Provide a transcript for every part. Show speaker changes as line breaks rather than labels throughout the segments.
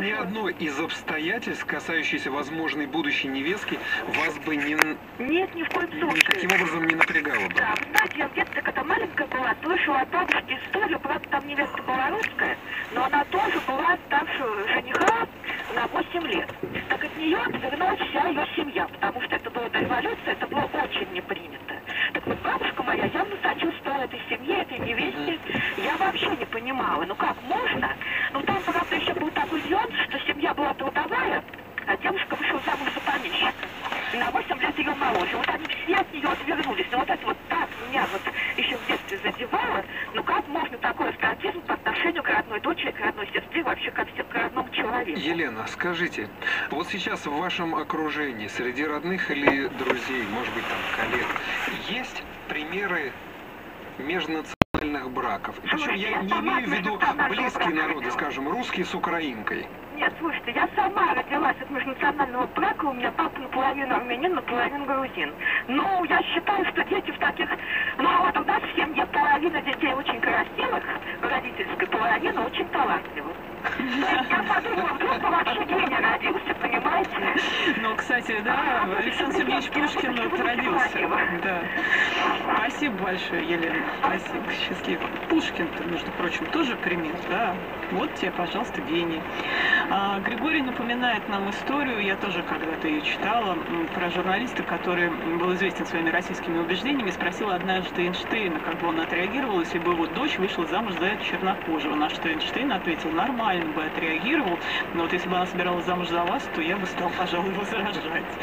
ни одно из обстоятельств, касающихся возможной будущей невестки, вас бы не...
Нет, ни в коем случае.
Никаким образом не напрягало бы.
Да, вы знаете, я в детстве, когда маленькая была, слышала от бабушки историю, правда, там невестка была русская, но она тоже была старше жениха на 8 лет. Так от нее отвернулась вся ее семья, потому что это было до революции, это было очень не принято. Так вот, бабушка моя явно сочувствовала этой семье, этой невесте. Я вообще не понимала, ну как можно? Ну там, правда, еще был такой нюанс, что семья была трудовая, а девушка вышла замуж за помещика. И на 8 лет ее моложе. Вот они все от нее отвернулись. Но вот это вот так меня вот еще в детстве задевало. Ну как можно такой астратизм по отношению к родной дочери, к родной сестре, вообще ко всем, к родному человеку?
Елена, скажите, вот сейчас в вашем окружении, среди родных или друзей, может быть, там, коллег, есть примеры межнациональных браков? Причем я не имею в виду близкие народы, скажем, русские с украинкой.
Нет, слушайте, я сама родилась от межнационального брака, у меня папа наполовину армянин, наполовину грузин. Ну, я считаю, что дети в таких... Ну, а вот у нас в семье половина детей очень красивых, родительской половины очень талантливых. Я подумала, вдруг вообще гений родился, понимаете?
Ну, кстати, да, Александр Сергеевич Пушкин родился. Да. Спасибо большое, Елена. Спасибо, счастливо. Пушкин-то, между прочим, тоже пример, да. Вот тебе, пожалуйста, гений. Григорий напоминает нам историю, я тоже когда-то ее читала, про журналиста, который был известен своими российскими убеждениями, спросила однажды Эйнштейна, как бы он отреагировал, если бы его дочь вышла замуж за чернокожего. На что Эйнштейн ответил: нормально бы отреагировал, но вот если бы она собиралась замуж за вас, то я бы стал, пожалуй, возражать.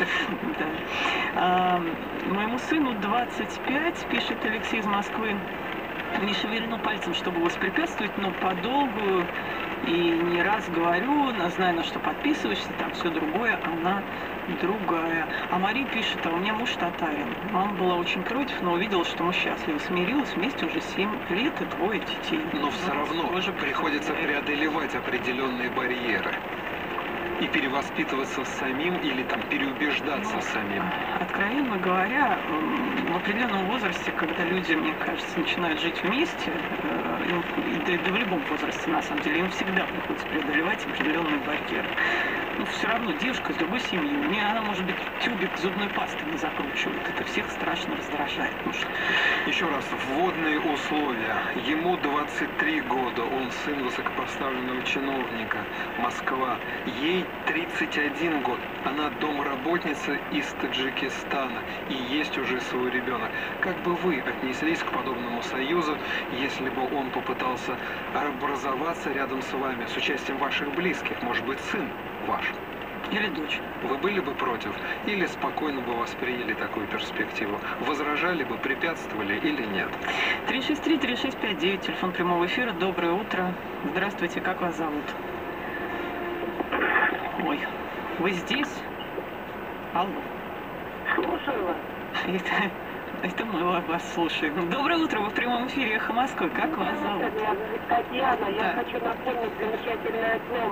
Моему сыну 25, пишет Алексей из Москвы. Не шевельну пальцем, чтобы воспрепятствовать, но подолгу и не раз говорю, знаю, на что подписываешься, там все другое, она другая. А Мария пишет: а у меня муж татарин. Мама была очень против, но увидела, что мы счастливы. Смирилась, вместе уже 7 лет и 2 детей.
Но все равно тоже приходится преодолевать определенные барьеры. И перевоспитываться самим или там переубеждаться самим?
Откровенно говоря, в определенном возрасте, когда люди, мне кажется, начинают жить вместе, да в любом возрасте, на самом деле, им всегда приходится преодолевать определенные барьеры. Но все равно девушка из другой семьи, мне она, может быть, тюбик зубной пасты не закручивает. Это всех страшно раздражает.
Еще раз, вводные условия. Ему 23 года, он сын высокопоставленного чиновника, Москва. Ей 31 год. Она домработница из Таджикистана и есть уже свой ребенок. Как бы вы отнеслись к подобному союзу, если бы он попытался образоваться рядом с вами, с участием ваших близких, может быть, сын ваш?
Или дочь.
Вы были бы против или спокойно бы восприняли такую перспективу? Возражали бы, препятствовали или нет?
363-3659, телефон прямого эфира. Доброе утро. Здравствуйте, как вас зовут? Ой, вы здесь? Алло.
Слушаю вас.
Это мы вас слушаем. Доброе утро, вы в прямом эфире «Эхо Москвы». Как вас зовут?
Меня зовут Татьяна. Я хочу напомнить замечательное слово.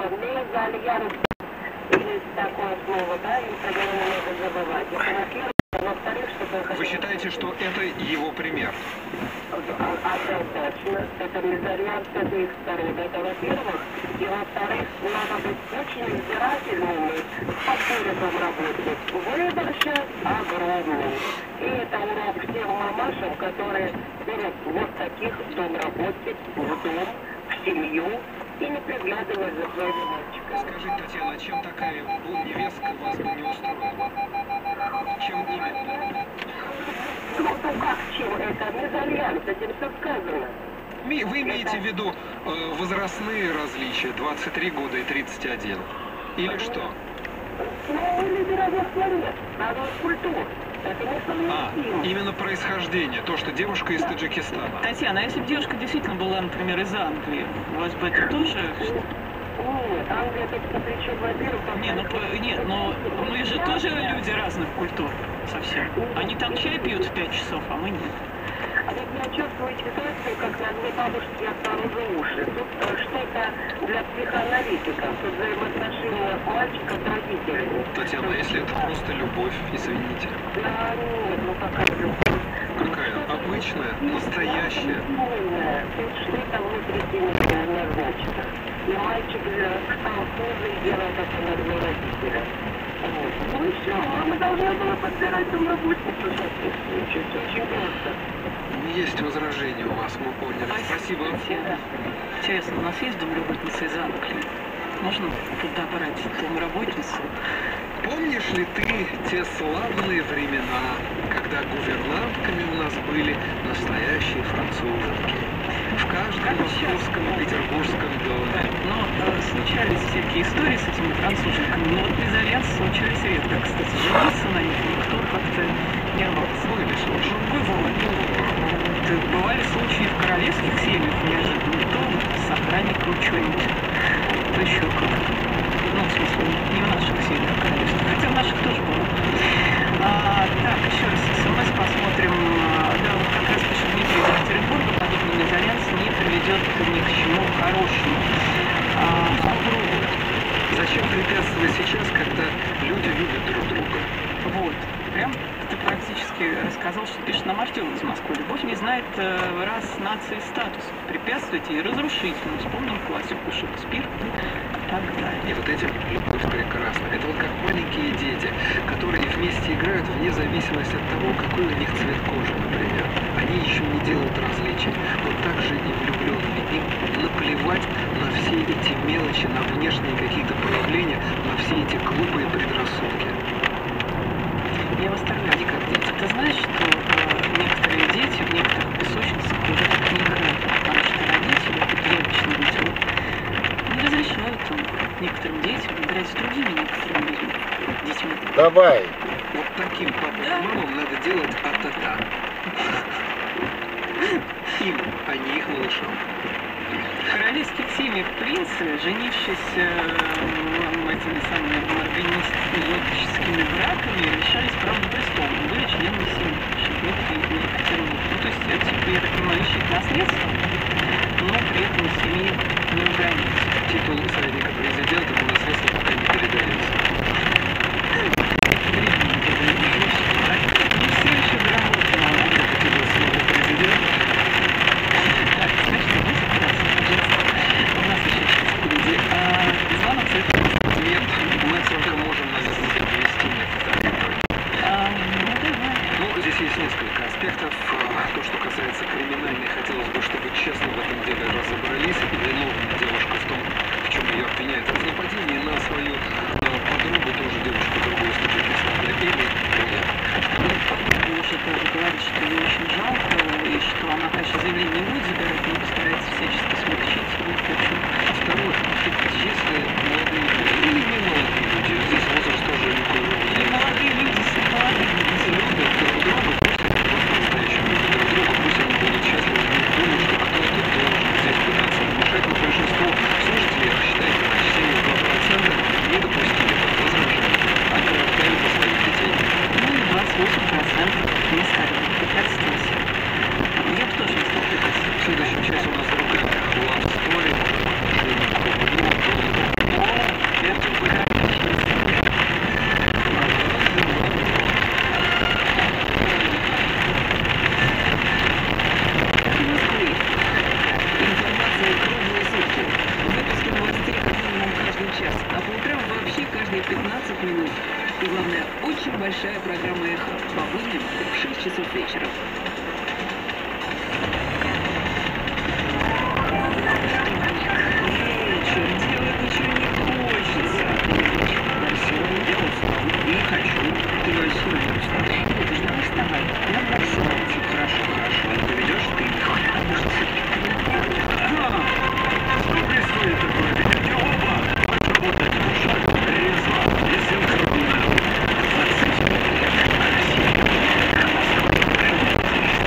Есть такое слово, да, и про него не надо забывать. Это во-первых. Во-вторых, что
вы считаете, что это его пример?
Однозначно. Это мезальянс с обеих сторон. Это во-первых. И во-вторых, надо быть очень избирательными в подборе домработниц. Выбор сейчас огромный. И это урок всем мамашам, которые берут вот таких домработниц в дом, в семью и не приглядывают за своими мальчиками.
Скажите, Татьяна, а чем такая невестка вас бы не устроила? Чем именно?
Ну как чем? Это мезальянс, этим все сказано.
Вы имеете в виду возрастные различия, 23 года и 31? Или что?
Ну, люди разных планет, разных культур. Это несовместимо.
Именно происхождение, то, что девушка из Таджикистана.
Татьяна, а если бы девушка действительно была, например, из Англии, у вас бы это тоже...
Нет, Англия тут ни при чем, во-первых.
Нет, но мы же тоже люди разных культур совсем. Они там чай пьют в 5 часов, а мы нет.
А вот я чувствую ситуацию, как на одной бабушке я снаружи уши. Тут что-то для психоаналитиков, тут взаимоотношения мальчика с родителями.
Татьяна, если это просто любовь, извините.
Да, нет, ну какая любовь.
Какая? Обычная, настоящая.
Тут что-то внутри тебя неоднозначно. и мальчик стал хуже и делал как иногда родителя. Вот. Ну и все, мама должна была подбирать домработницу соответствующую, очень просто.
Есть возражения у вас, мы поняли. Спасибо.
Интересно, у нас есть домработница из Англии? Можно туда брать домработницу?
Помнишь ли ты те славные времена, когда гувернантками у нас были настоящие француженки? В каждом московском и петербургском доме.
Но случались всякие истории с этими француженками, но вот мезальянс случались редко, кстати. Жениться на них никто как-то не рвался.
Были случаи.
Бывали случаи в королевских семьях неожиданно, то с охранником что-нибудь, то еще как-то. Ну, в смысле, не в наших семьях королевских, хотя в наших тоже было. Так, еще раз СМС посмотрим. Да, вот как раз пишет Дмитрий из Екатеринбурга, подобный мезальянс не приведет ни к чему хорошему. Попробуй.
Зачем препятствовать сейчас, когда люди любят друг друга?
Вот. Прям ты практически рассказал, что пишет нам Артем из Москвы. Любовь не знает рас, нации, статуса. Препятствуйте и разрушительно. Вспомним классику Шекспир и так далее.
И вот этим любовь прекрасна. Это вот как маленькие дети, которые вместе играют вне зависимости от того, какой у них цвет кожи, например. Они еще не делают различий. Вот так же и влюбленные. Им наплевать на все эти мелочи, на внешние какие-то проявления, на все эти глупые предрассудки.
Я восторгаюсь.
Они как дети.
Ты знаешь, что некоторые дети в некоторых песочницах уже так не играют, потому что родители, я лично видела, не разрешают некоторым детям играть с другими некоторыми детьми.
Давай.
Вот таким папам и мамам надо делать а-та-та. Им, а не их малышам.
В королевских семьях принцы, женившись этими самыми органистическими браками, лишались права на престол, были членами семьи, Дмитрий и Екатеринбург. Ну, то есть это, я так понимаю, лишить наследства, но при этом семьи не угонять.
Титул советника президента по наследству пока не передается.
Не все еще грамотно,
Титул самого президента.
Так, значит, у нас как раз, у нас еще сейчас впереди. Звонок совершенно.
Нет, мы только можем, наверное, перевести некоторые. Ну, здесь есть несколько аспектов. То, что касается криминальной, хотелось бы, чтобы честно в этом деле разобрались. Виновна девушка в том, в чем ее обвиняют в нападении на свою подругу, тоже девушку другой из Таджикистана, или нет.
Подруга уже тоже говорит, что ей очень жалко, и что она, конечно, заявление не будет забирать, но постарается всячески смягчить. И, в общем,
Второе, если молодые люди или не молодые люди, здесь возраст тоже никакой роли.
молодые люди с молодыми людьми.
Любят друг друга, пусть они по-настоящему любят друг друга, пусть они будут счастливы, не думают, что кто-то должен здесь пытаться помешать, но большинство слушателей, я считаю, почти 72% недопустили, возражают, ограждают за своих детей.
Ну и 28% не стали препятствовать. Я бы тоже не стала препятствовать.
В следующем часе у нас в руках Love Story, отношения к рублю, доллару.
Это бы отлично.
Информация круглые сутки. Выпуски новостей как минимум каждый час, а по утрам вообще каждые 15 минут. И главное, очень большая программа «Эхо» по будням в 6 часов вечера.
Делать ничего не хочется. Я устал. Не хочу. Ты сегодня устал. Ты же надо вставать. Я бросаю. Хорошо, хорошо. А поведешь ты.
Что происходит такое? Видите, оба! Работать мешать. Резво и синхронно.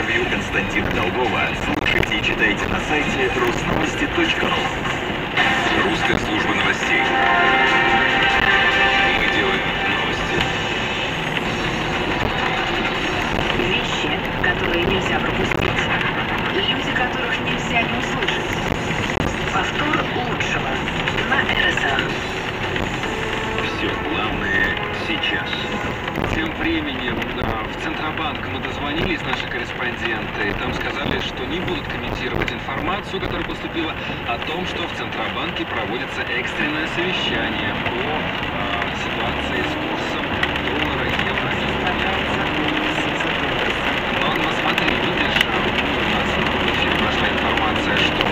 интервью Константина Долгова слушайте и читайте на сайте rusnovosti.ru. Русская служба новостей. Мы делаем новости.
Вещи, которые нельзя пропустить. Люди, которых нельзя не услышать. Повтор лучшего на РСА.
Все главное сейчас.
Тем временем в Центробанк мы дозвонились, наши корреспонденты, и там сказали, что не будут комментировать информацию, которая поступила о том, что в Центробанке проводится экстренное совещание по ситуации с курсом доллара и евро. Но смотри, видишь, у нас в эфире прошла информация, что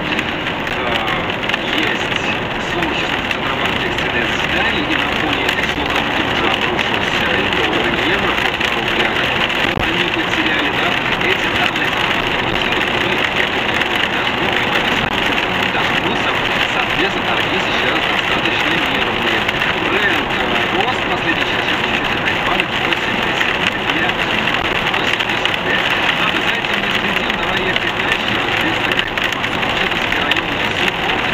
есть случай, что в Центробанке экстренное заседание, и на фоне этих слухов тут же обрушился и доллар, и евро в рублях. Но они потеряли, да, эти данные, даже плюсом, соответственно, торги сейчас достаточно нервные. Бренд рос в последний час, сейчас чуть-чуть опять падает, 85. Но мы за этим не следим, давай ехать дальше. Здесь такая информация. Чечетовский районный суд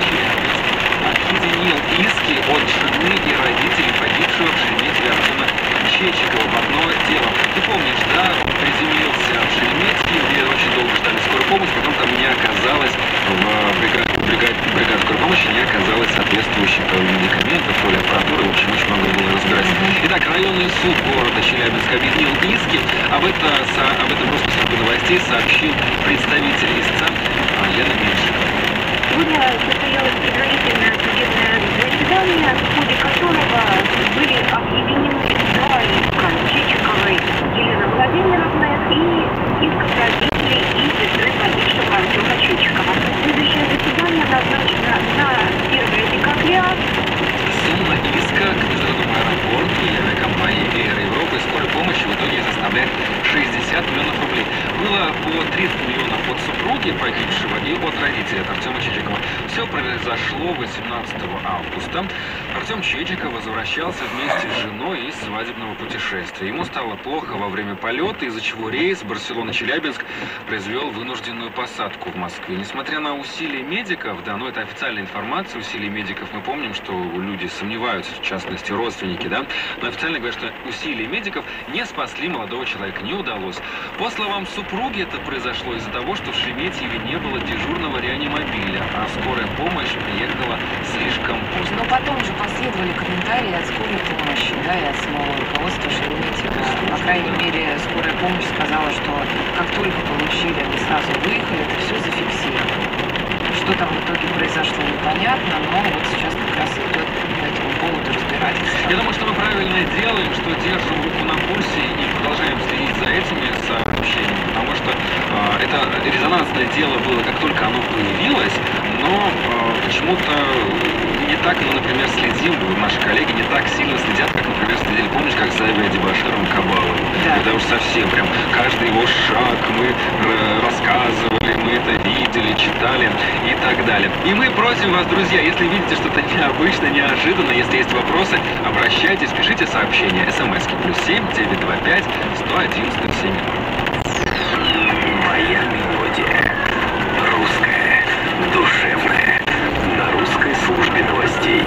объединил иски от жены и родителей погибшего в Шереметьеве Артема Чечикова в одно дело. Ты помнишь, да, он приземлился в Шереметьеве, где очень долго ждали скорую помощь, потом там не оказалось в бригаде скорой помощи не оказалось соответствующих медикаментов, то ли аппаратуры, в общем, очень много было разбираться. Итак, районный суд города Челябинска объединил иски, об этом просто службе новостей сообщил представитель истца Лена Меньшикова.
Сегодня состоялось предварительное судебное заседание, в ходе которого были объединены два иска Чечиковой Елены Владимировны и иск родителей и сестры погибшего Артема Чечикова. Следующее заседание назначено на 1 декабря.
Сумма иска к международному аэропорту и авиакомпании Air Европы и скорой помощи в итоге составляет 60 миллионов рублей. Было по 30 миллионов от супруги погибшего и от родителей, от Артема Чечикова. Все произошло 18 августа. Артем Чечиков возвращался вместе с женой из свадебного путешествия. Ему стало плохо во время полета, из-за чего рейс Барселона-Челябинск произвел вынужденную посадку в Москве. Несмотря на усилия медиков, да, но это официальная информация, усилия медиков, мы помним, что люди сомневаются, в частности родственники, да, но официально говорят, что усилия медиков не спасли молодого человека, не удалось. По словам супруги, это произошло из-за того, что в Шереметьеве не было дежурного реанимобиля, а скорая помощь приехала слишком поздно.
Но потом же последовали комментарии от скорой помощи, да, и от самого руководства Шереметьево. По крайней мере, скорая помощь сказала, что как только получили, они сразу выехали, это все зафиксировано. Что там в итоге произошло, непонятно, но вот сейчас как раз идет по этому поводу разбирательство.
Я думаю, что мы правильно делаем, что держим руку на пульсе и продолжаем следить за этими сообщениями, потому что это резонансное дело было, как только оно появилось, но почему-то не так мы, например, следим, наши коллеги не так сильно следят, как, например, следили, помнишь, как за Авиадебаширом Кабаловым?
Да.
Когда уж совсем прям каждый его шаг мы рассказывали, мы это видели, читали и так далее. И мы просим вас, друзья, если видите что-то необычное, неожиданно, если есть вопросы, обращайтесь, пишите сообщения, смски +7 925 101 107.
Моя мелодия. Русская. Душевная. На русской службе новостей.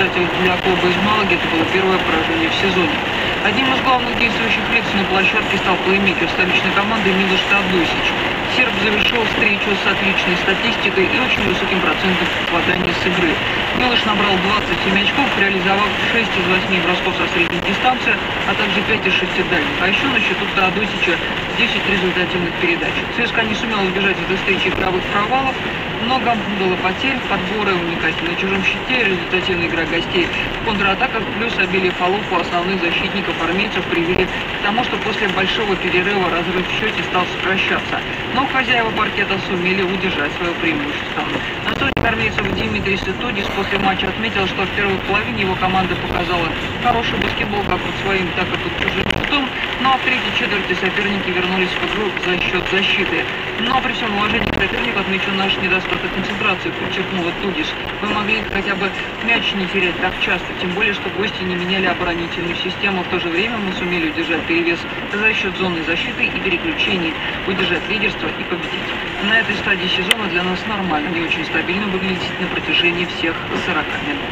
Кстати, для клуба из Малаги это было первое поражение в сезоне. Одним из главных действующих лиц на площадке стал плеймейкер столичной команды Милош Теодосич. Серб завершил встречу с отличной статистикой и очень высоким процентом попадания с игры. Милош набрал 27 очков, реализовав 6 из 8 бросков со средней дистанции, а также 5 из 6 дальних. А еще на счету Теодосича 10 результативных передач. ЦСКА не сумел избежать этой встречи игровых провалов. Много было потерь, подборы уникальны на чужом щите, результативная игра гостей в контратаках, плюс обилие фолов у основных защитников армейцев привели к тому, что после большого перерыва разрыв в счете стал сокращаться. Но хозяева паркета сумели удержать свое преимущество. Наставник армейцев Димитрий Ситудис после матча отметил, что в первой половине его команда показала хороший баскетбол как под своим, так и под чужим щитом, но в третьей четверти соперники вернулись в игру за счет защиты. Но при всем уважении к сопернику отмечу наш недостаток концентрации, подчеркнул Тудис. Мы могли хотя бы мяч не терять так часто, тем более, что гости не меняли оборонительную систему. В то же время мы сумели удержать перевес за счет зоны защиты и переключений, удержать лидерство и победить. На этой стадии сезона для нас нормально, не очень стабильно выглядеть на протяжении всех 40 минут.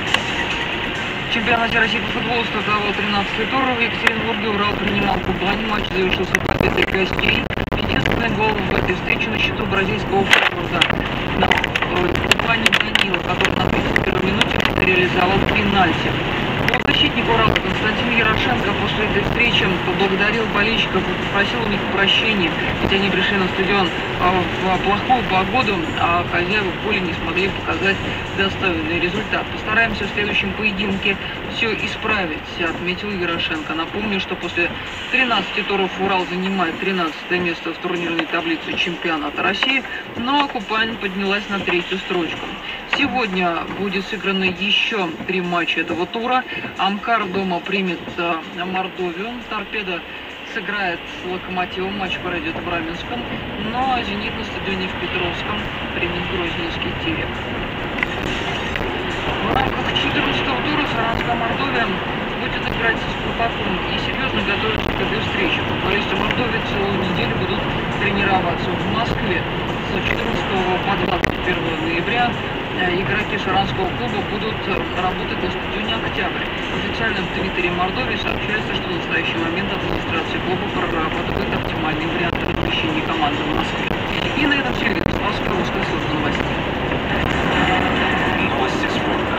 В чемпионате России по футболу стартовал 13-й тур. В Екатеринбурге Урал принимал Кубань. Матч завершился победой гостей. Единственный гол в этой встрече на счету бразильского форварда на Кубани Данила, который на 31-й минуте реализовал пенальти. Защитник Урала Константин Ярошенко после этой встречи поблагодарил болельщиков и попросил у них прощения, ведь они пришли на стадион в плохую погоду, а хозяева в поле не смогли показать достойный результат. Постараемся в следующем поединке все исправить, отметил Ярошенко. Напомню, что после 13 туров Урал занимает 13 место в турнирной таблице чемпионата России, но Кубань поднялась на 3-ю строчку. Сегодня будет сыграно еще 3 матча этого тура. Амкар дома примет Мордовию. Торпедо сыграет с Локомотивом. Матч пройдет в Раменском. Ну а Зенит на стадионе в Петровском примет Грозненский Терек. В рамках 14-го тура Саранская Мордовия будет играть с Спартаком и серьезно готовится к этой встрече. Футболисты Мордовии целую неделю будут тренироваться в Москве. С 14 по 21 ноября игроки Саранского клуба будут работать на стадионе «Октябрь». В официальном твиттере Мордовии сообщается, что в настоящий момент администрация клуба прорабатывает оптимальный вариант размещения команды в Москве. И на этом все. Московская русская служба новостей.
Новости спорта.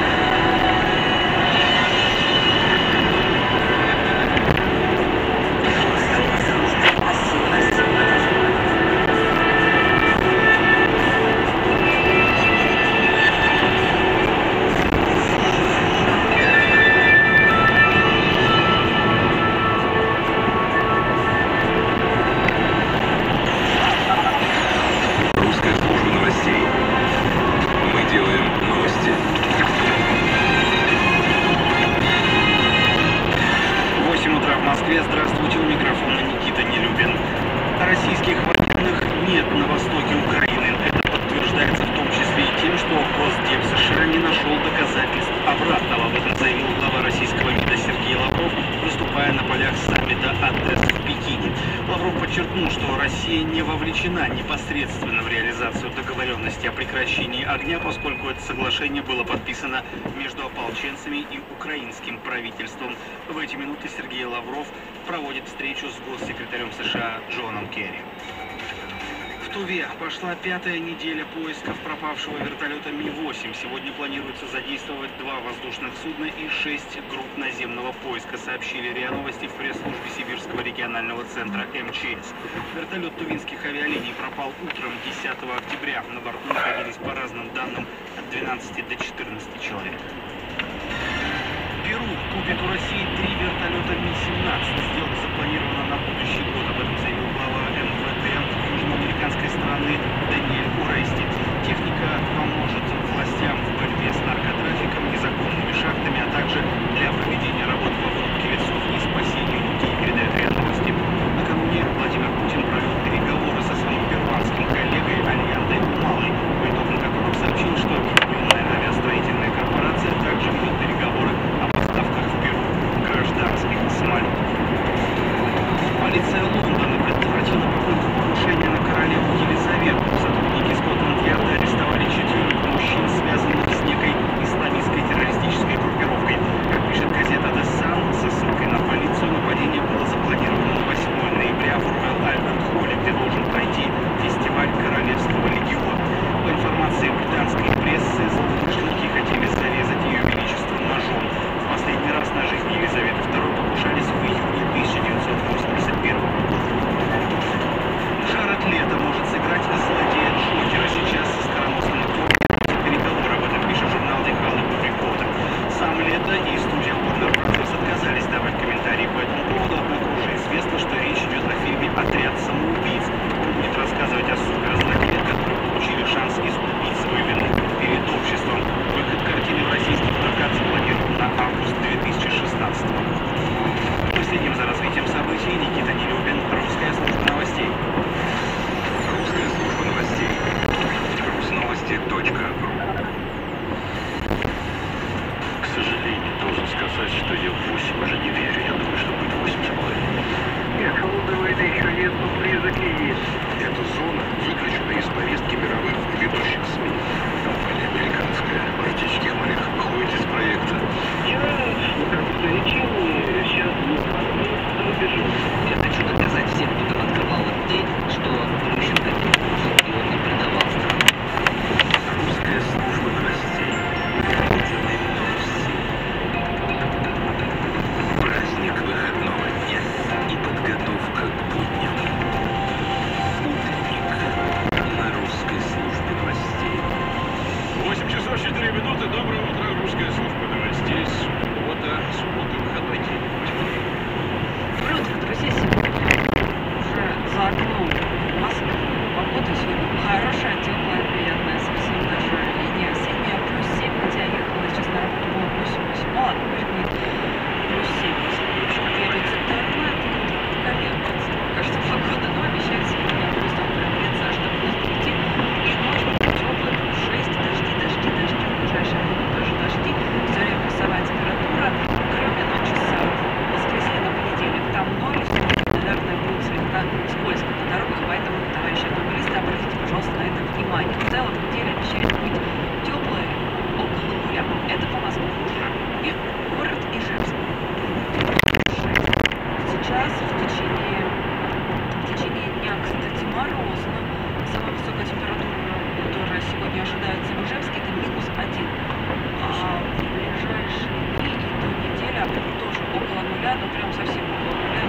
Здравствуйте, у микрофона Никита Нелюбин. Российских военных нет на востоке Украины. Это подтверждается в том числе и тем, что Госдеп США не нашел доказательств обратного. Об этом заявил глава российского МИДа Сергей Лавров, выступая на полях саммита АТЭС в Пекине. Лавров подчеркнул, что Россия не вовлечена непосредственно в реализацию договоренности о прекращении огня, поскольку это соглашение было подписано между ополченцами и украинским правительством. В эти минуты Сергей Лавров проводит встречу с госсекретарем США Джоном Керри. В Туве пошла 5-я неделя поисков пропавшего вертолета Ми-8. Сегодня планируется задействовать 2 воздушных судна и 6 групп наземного поиска, сообщили РИА Новости в пресс-службе Сибирского регионального центра МЧС. Вертолет тувинских авиалиний пропал утром 10 октября. На борту находились по разным данным от 12 до 14 человек. Перу купит у России 3 вертолета Ми-17. Сделка запланирована на будущий год. Об этом заявил глава МВД южноамериканской страны Даниэль Урести. Техника поможет властям в борьбе с наркотрафиком, незаконными шахтами, а также для проведения работ по вырубке лесов и спасению людей, передает РИА Новости. Накануне Владимир Путин провел переговоры со своим перуанским коллегой Альяндой Умалой, по итогам которых сообщил, что объединенная авиастроительная корпорация также ведет переговоры о поставках в Перу гражданских самолетов. Полиция Лондона предотвратила попытку покушения на королеву Елизавету. Сотрудники Скотланд-Ярда арестовали 4 мужчин
минуты. Доброе утро. Русская служба новостей. Суббота, выходной день.
Доброе утро, друзья. Сегодня уже за окном Москвы. Погода сегодня хорошая, теплая, приятная, совсем даже и не осенняя. Плюс 7, хотя я ехала сейчас на работу, было плюс 8. Ну ладно, будет мне плюс 7. Пришел первый интернет, колеблется. Кажется, погода, но обещает сегодня плюс там продлится аж до плюс 9. И ночь будет теплая, плюс 6. Дожди. В ближайшее время тоже дожди. Все время плюсовая температура. Кроме ночи с воскресенья на понедельник. Там 0, наверное, будет слегка скользко на дорогах, поэтому, товарищи автомобилисты, обратите, пожалуйста, на это внимание. В целом, неделя обещает быть теплой, около нуля. Это по Москве. И город Ижевск. Сейчас в течение дня, кстати, морозно. Самая высокая температура, которая сегодня ожидается в Ижевске, это -1. А в ближайшие дни и до недели тоже около нуля, но прям совсем около нуля,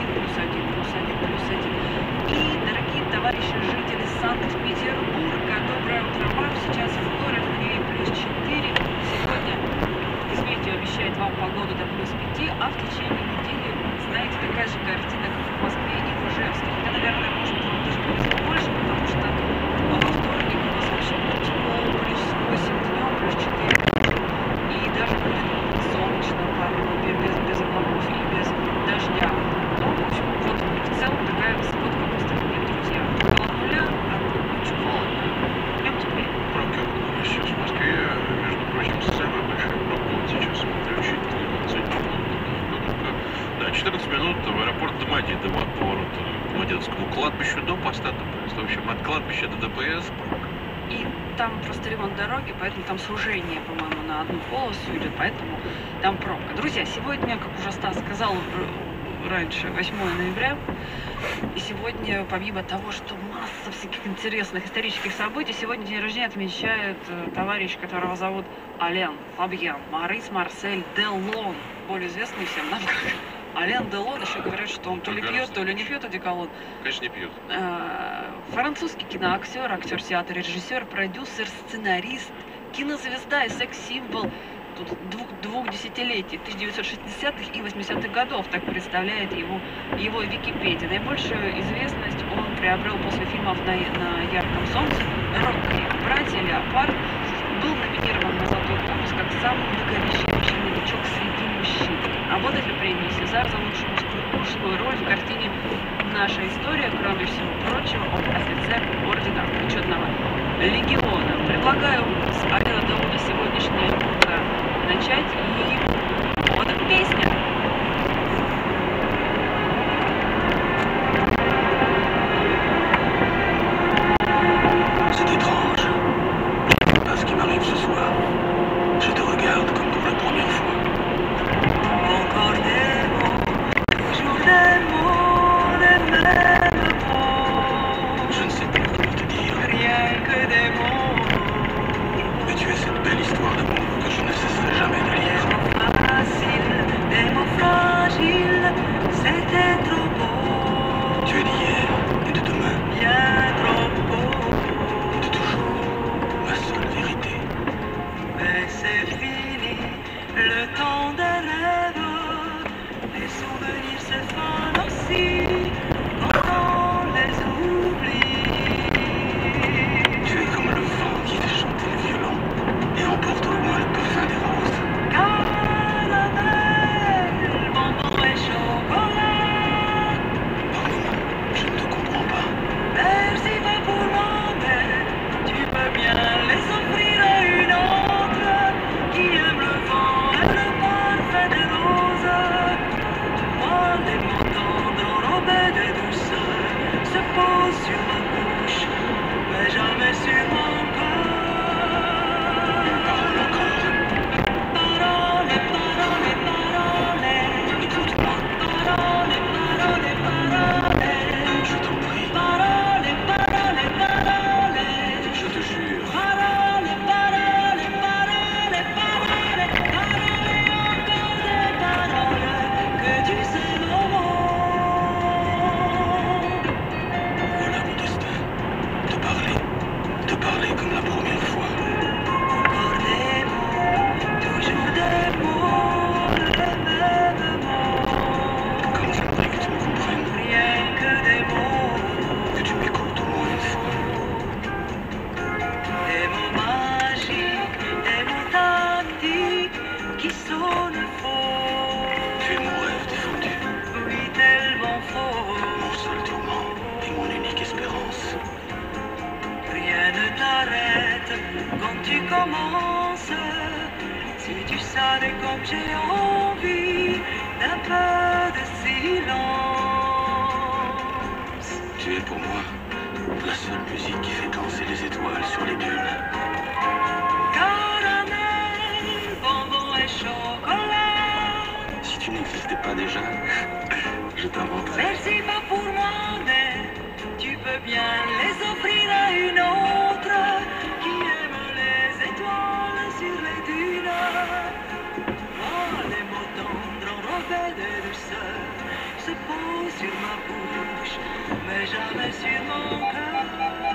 +1. И, дорогие товарищи жители Санкт-Петербурга, доброе утро вам. Сейчас в городе на Неве +4. Сегодня Изметью обещает вам погоду до +5, а в течение недели, знаете, такая же картина, как в Москве и в Ижевске. Хотя, наверное, может, вам даже повезло больше, потому что во вторник у нас вообще будет тепло, +8 днем, +4 ночью. И даже будет солнечно, пару без облаков и без дождя. Ну, в общем, вот в целом такая сводка настроения, друзья. Около нуля, а ночью холодно, днем теплее.
Пробки около нуля сейчас в Москве. Между прочим, самая большая пробка вот сейчас включительно 14 минут в аэропорт Домодедово от поворота к Домодедовскому кладбищу до поста ДПС. В общем, от кладбища до ДПС пробка.
И там просто ремонт дороги, поэтому там сужение, по-моему, на одну полосу идет, поэтому там пробка. Друзья, сегодня, как уже Стас сказал раньше, 8 ноября, и сегодня, помимо того, что масса всяких интересных исторических событий, сегодня день рождения отмечает товарищ, которого зовут Ален Фабьен Марис Марсель Делон, более известный всем нам как Ален Делон. Еще говорят, что он то ли пьет, то ли не пьет одеколон.
Конечно, не пьет.
Французский киноактер, актер театра, режиссер, продюсер, сценарист, кинозвезда и секс-символ двух десятилетий, 1960-х и 80-х годов, так представляет его Википедия. Наибольшую известность он приобрел после фильмов на ярком солнце, «Рокки», «Братья», «Леопард». Был номинирован на «Золотой глобус» как самый многообещающий новичок среди мужчин. Обладатель премии «Сезар» за лучшую мужскую роль в картине «Наша история», кроме всего прочего, он офицер ордена почетного легиона. Предлагаю с Алена Делона сегодняшнее утро начать, и вот песня.
C'est étrange. Parce
s'arrête quand tu commences. Si tu savais comme j'ai envie d'un peu de silence.
Tu es pour moi la seule musique qui fait danser les étoiles sur les dunes.
Caramel, bonbon et chocolat.
Si tu n'existais pas déjà, je t'inventerais.
Merci pas pour moi, mais tu peux bien les offrir à une autre qui aime les étoiles sur les dunes. Oh, les mots tendres enrobés de douceur se posent sur ma bouche, mais jamais sur mon cœur.